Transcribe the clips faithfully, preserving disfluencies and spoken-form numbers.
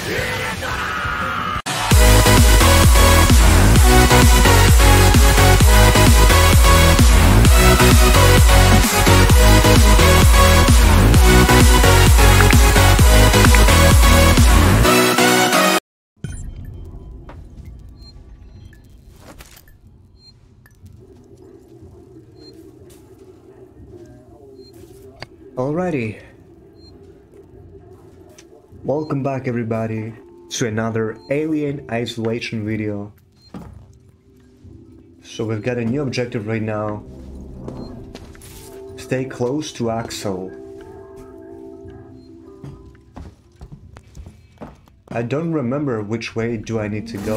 Alrighty, welcome back everybody to another Alien Isolation video. So we've got a new objective right now. Stay close to Axel. I don't remember which way do I need to go.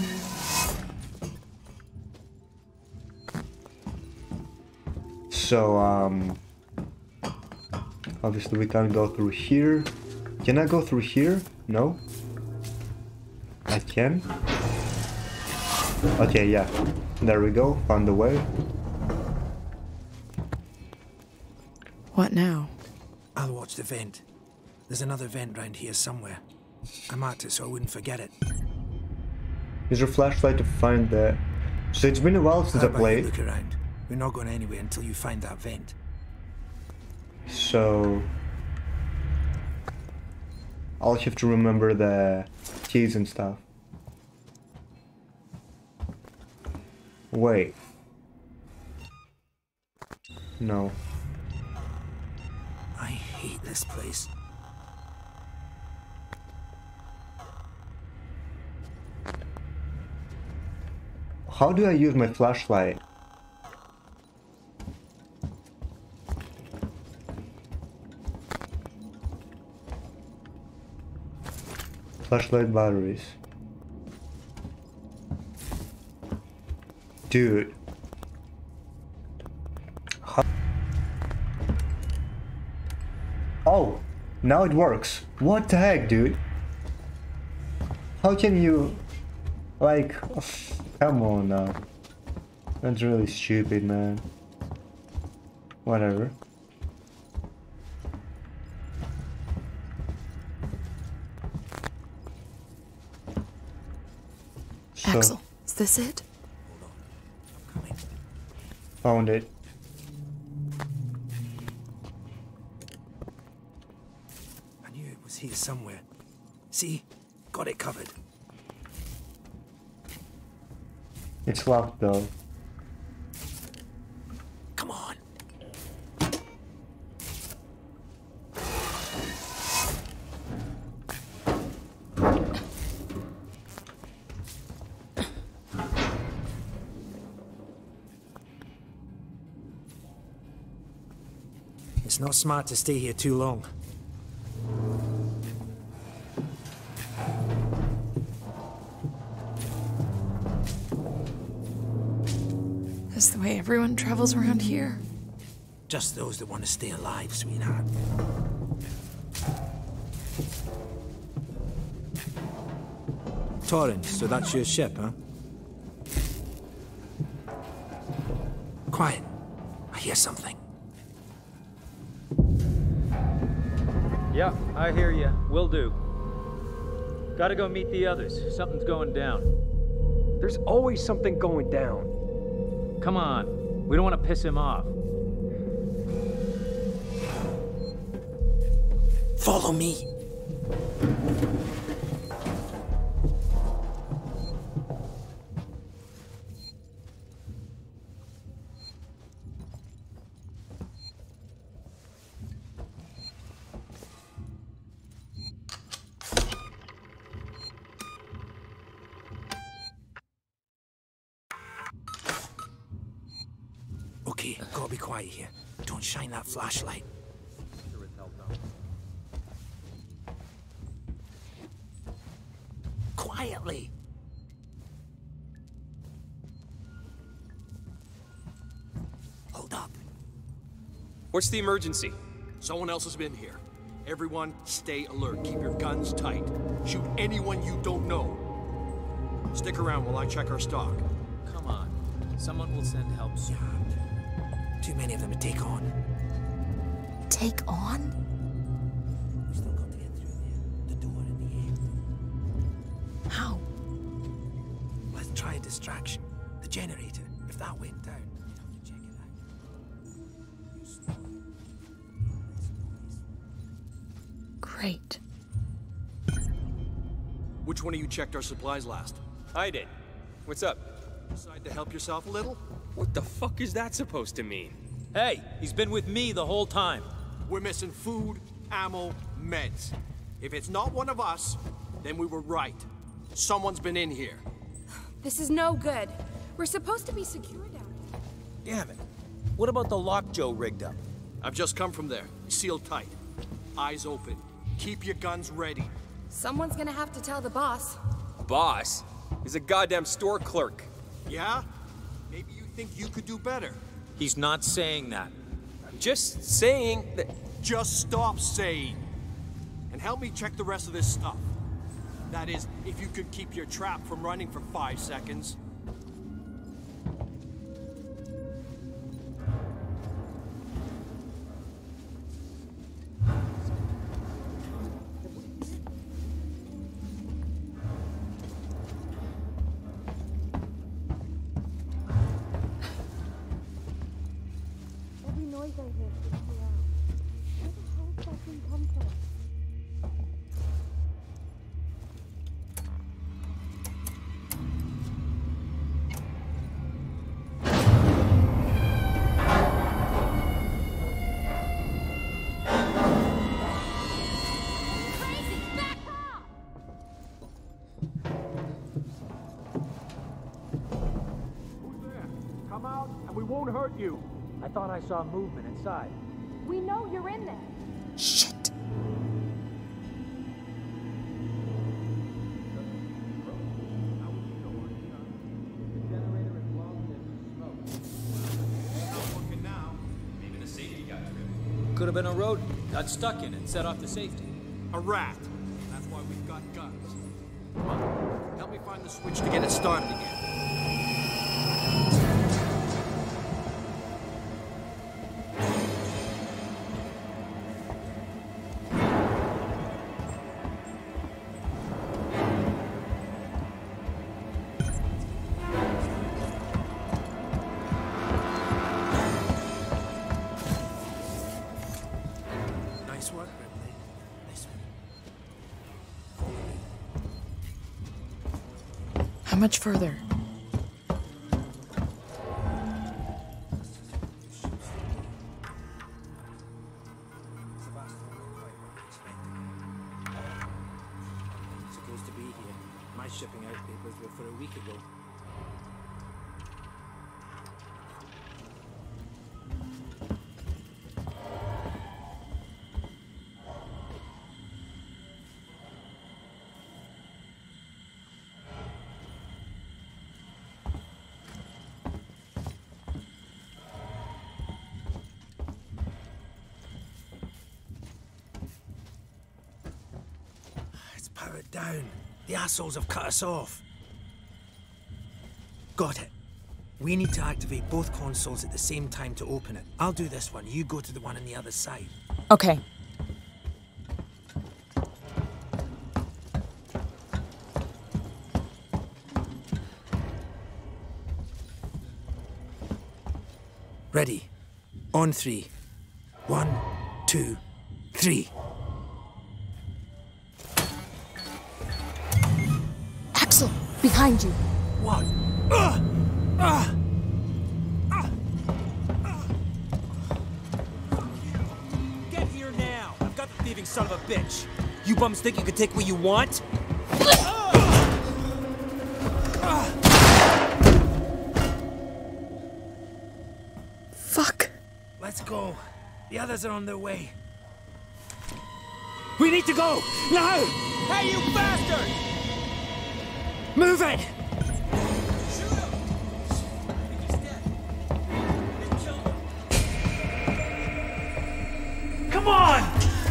So um obviously we can't go through here. Can I go through here? No? I can? Okay, yeah. There we go. Found the way. What now? I'll watch the vent. There's another vent round here somewhere. I marked it so I wouldn't forget it. Use your flashlight to find the... So it's been a while since How I about played. you look around. We're not going anywhere until you find that vent. So I'll have to remember the keys and stuff. Wait. No. I hate this place. How do I use my flashlight? Flashlight batteries. Dude. How oh, now it works. What the heck, dude? How can you... Like... Come on now. That's really stupid, man. Whatever. So, Axel, is this it? found it. I knew it was here somewhere. See? Got it covered. It's locked though. Come on. It's not smart to stay here too long. That's the way everyone travels around here. Just those that want to stay alive, sweetheart. Torrens, so that's your ship, huh? Quiet. I hear something. Yeah, I hear you. Will do. Gotta go meet the others. Something's going down. There's always something going down. Come on. We don't want to piss him off. Follow me. Okay, gotta be quiet here. Don't shine that flashlight. Quietly. Hold up. What's the emergency? Someone else has been here. Everyone, stay alert. Keep your guns tight. Shoot anyone you don't know. Stick around while I check our stock. Come on. Someone will send help soon. Too many of them to take on. Take on? We still got to get through there. The door in the end. distraction. The generator. If that went down, you'd have to check it out. Great. Which one of you checked our supplies last? I did. What's up? Decide to help yourself a little? What the fuck is that supposed to mean? Hey, he's been with me the whole time. We're missing food, ammo, meds. If it's not one of us, then we were right. Someone's been in here. This is no good. We're supposed to be secure down here. Damn it. What about the lock Joe rigged up? I've just come from there. Sealed tight. Eyes open. Keep your guns ready. Someone's gonna have to tell the boss. Boss? He's a goddamn store clerk. Yeah? Maybe you think you could do better. He's not saying that. I'm just saying that... Just stop saying. And help me check the rest of this stuff. That is, if you could keep your trap from running for five seconds. Every noise I hear freaks me out. Where the hell does that thing come from? Come out, and we won't hurt you. I thought I saw movement inside. We know you're in there. Shit! Could have been a rodent. Got stuck in it, set off the safety. A rat. That's why we've got guns. Come on. Help me find the switch to get it started again. Nice work, Ripley. Nice work. How much further? Supposed to be here. My shipping out papers were for a week ago. It's powered down. The assholes have cut us off. Got it. We need to activate both consoles at the same time to open it. I'll do this one. You go to the one on the other side. Okay. Ready. On three. One, two, three. Axel, behind you. One. Uh, uh, uh, Get here now! I've got the thieving son of a bitch! You bums think you can take what you want? Fuck. let's go. The others are on their way. We need to go! Now! Hey, you bastard! Move it! Come on!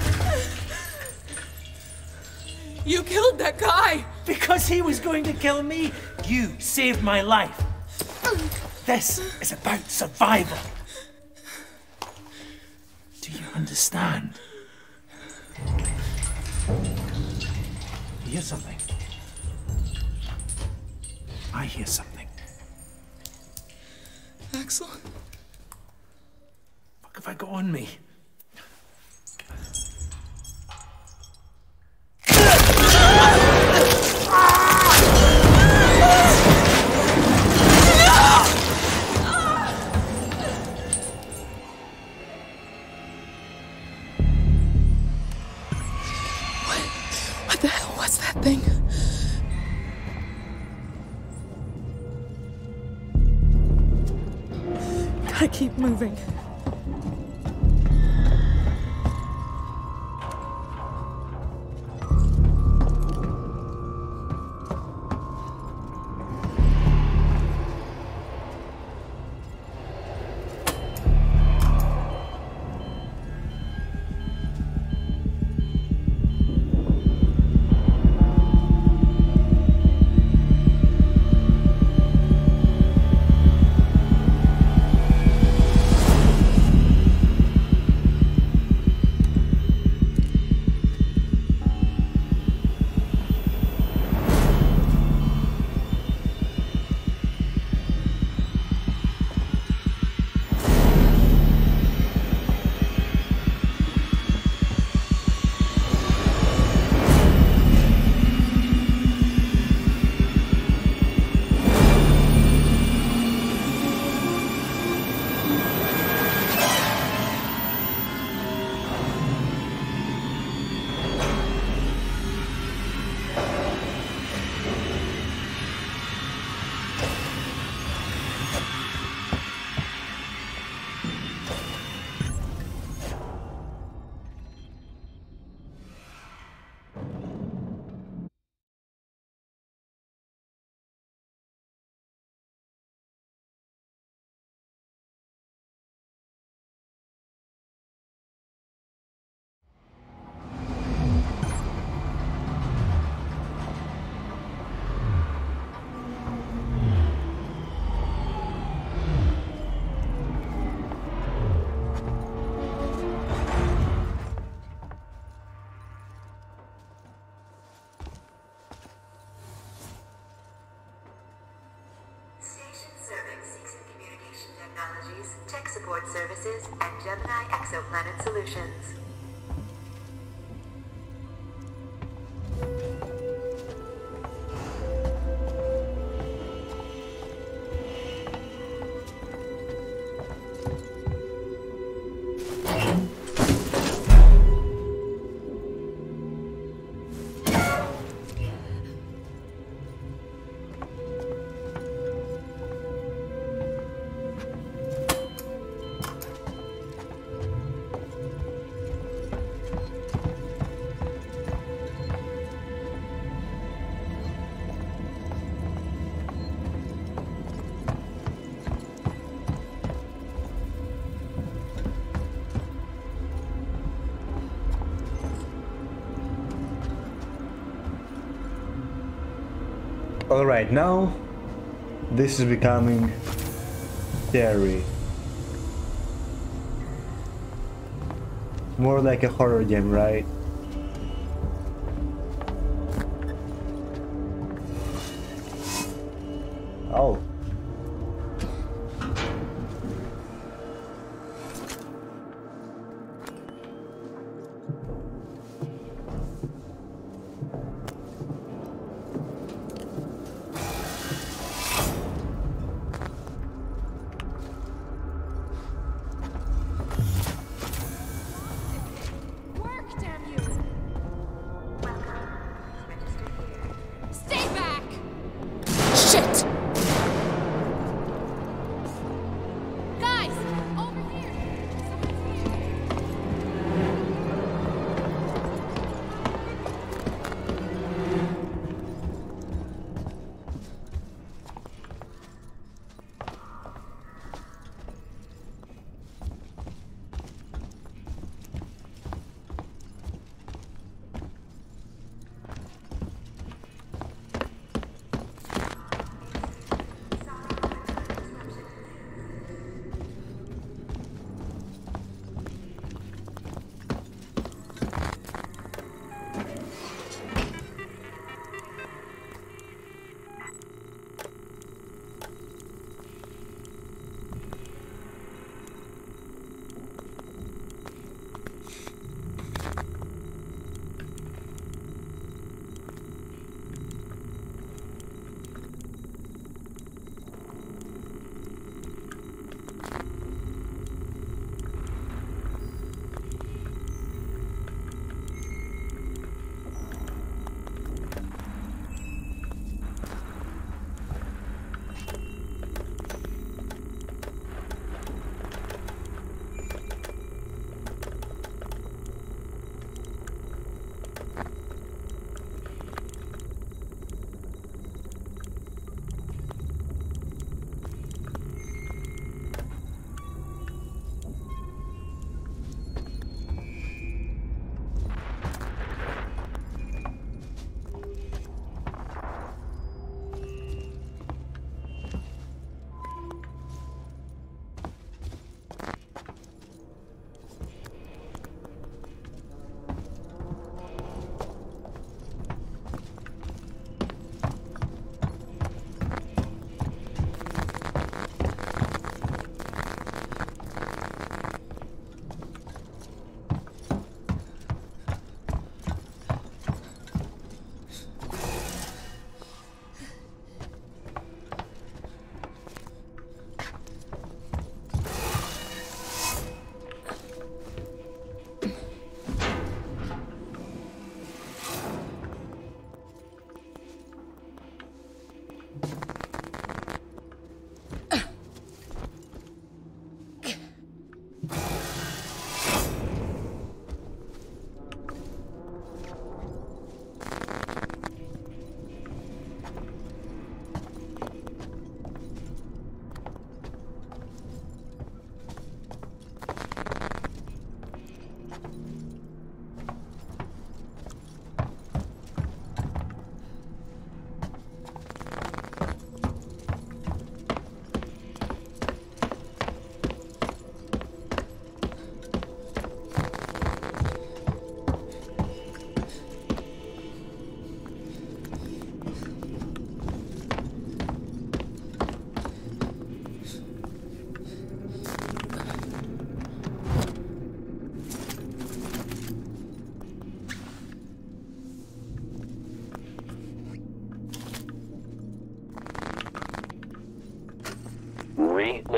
You killed that guy! Because he was going to kill me, you saved my life. This is about survival. Do you understand? You hear something? I hear something. Axel? Fuck have I got on me? What the hell was that thing? Gotta keep moving. Tech Support Services, and Gemini Exoplanet Solutions. Alright, now this is becoming scary. More like a horror game, right? Oh. Shit!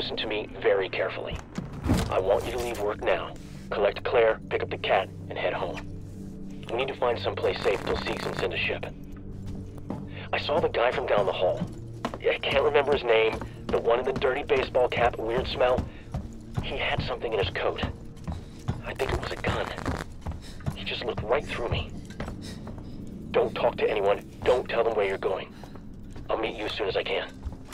listen to me very carefully. I want you to leave work now, collect Claire, pick up the cat, and head home. We need to find someplace safe till Seeks and send a ship. I saw the guy from down the hall. I can't remember his name, the one in the dirty baseball cap, weird smell. He had something in his coat. I think it was a gun. He just looked right through me. Don't talk to anyone. Don't tell them where you're going. I'll meet you as soon as I can.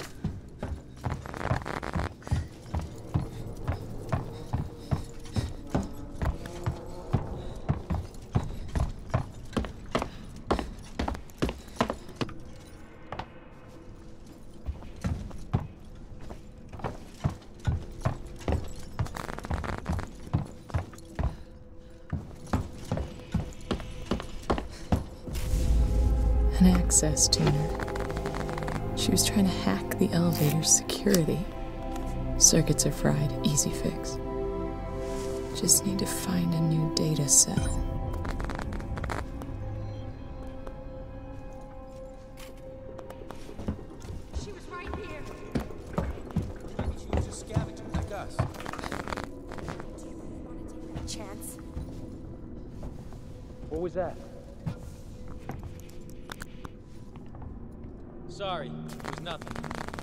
An access tuner. She was trying to hack the elevator's security. Circuits are fried, easy fix. Just need to find a new data cell. She was right here. Maybe she was just scavenging like us. Do you want to take that chance? What was that? Sorry, it was nothing.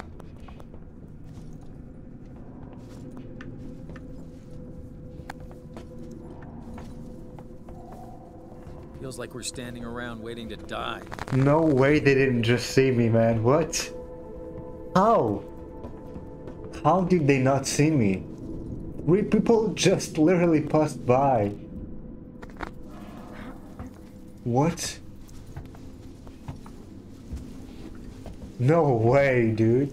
Feels like we're standing around waiting to die. No way they didn't just see me, man. What? How? How did they not see me? Three people just literally passed by. What? No way, dude.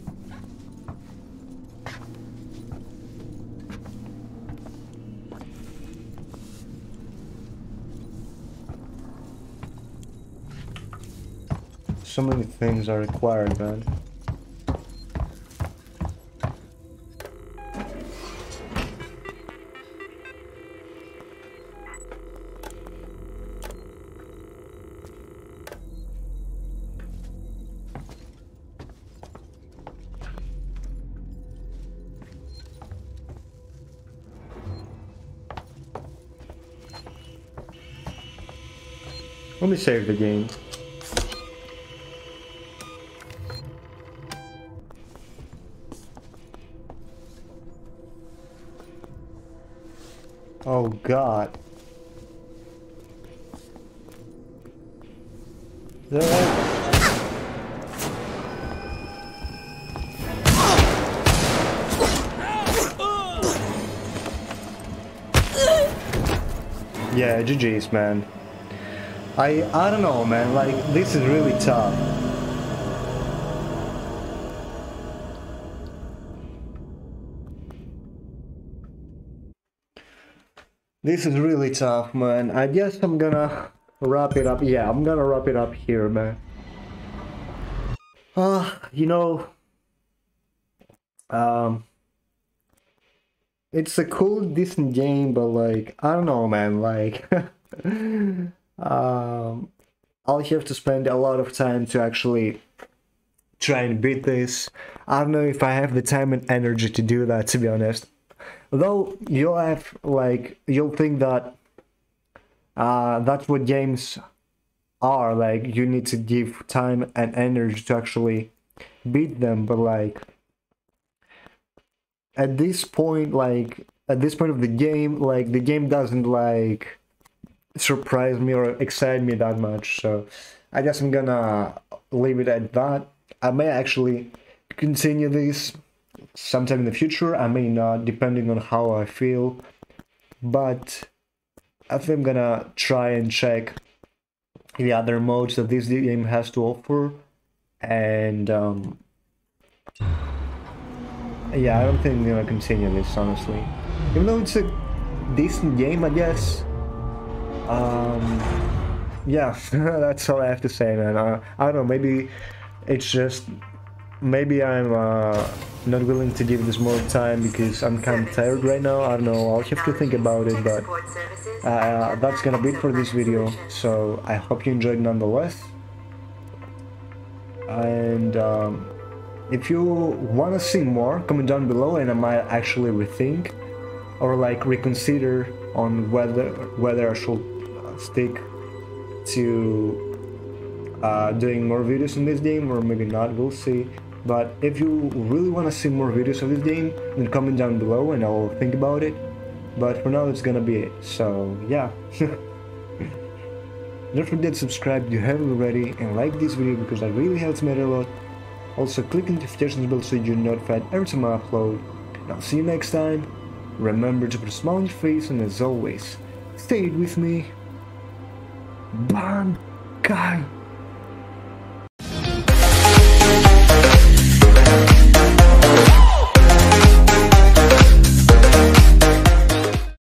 So many things are required, man. Let me save the game. Oh God. There. Yeah, G G's, man. I I don't know, man, like, this is really tough. This is really tough, man. I guess I'm gonna wrap it up. Yeah, I'm gonna wrap it up here, man. Uh, you know, um, it's a cool, decent game, but like, I don't know, man, like, um, I'll have to spend a lot of time to actually try and beat this. I don't know if I have the time and energy to do that, to be honest. Though you'll have, like, you'll think that uh, that's what games are, like, you need to give time and energy to actually beat them, but like, at this point, like, at this point of the game, like, the game doesn't, like, surprise me or excite me that much, so I guess I'm gonna leave it at that. I may actually continue this sometime in the future, I may not, depending on how I feel, but I think I'm gonna try and check the other modes that this game has to offer, and um, yeah, I don't think I'm gonna continue this, honestly. Even though it's a decent game, I guess. Um, yeah, that's all I have to say, man. Uh, I don't know, maybe it's just, maybe I'm uh, not willing to give this more time because I'm kind of tired right now. I don't know, I'll have to think about it, but uh, that's gonna be it for this video. So I hope you enjoyed nonetheless. And um, if you want to see more, comment down below and I might actually rethink or like reconsider on whether whether I should stick to uh, doing more videos in this game or maybe not, we'll see. But if you really want to see more videos of this game, then comment down below and I'll think about it. But for now, it's gonna be it. So yeah. Don't forget to subscribe if you haven't already and like this video because that really helps me out a lot. Also click the notifications bell so you're notified every time I upload. And I'll see you next time. Remember to put a smile on your face and as always, stay with me. Bang! Guy!